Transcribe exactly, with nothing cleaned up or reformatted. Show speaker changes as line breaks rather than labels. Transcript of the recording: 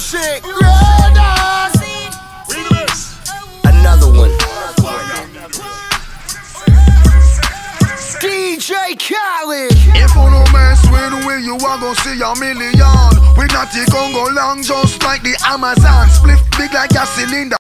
classic. Another one. D J Khaled.
If you no mess with we, you are gonna see a million. We not the Congo long, just like the Amazon. Split big like a cylinder.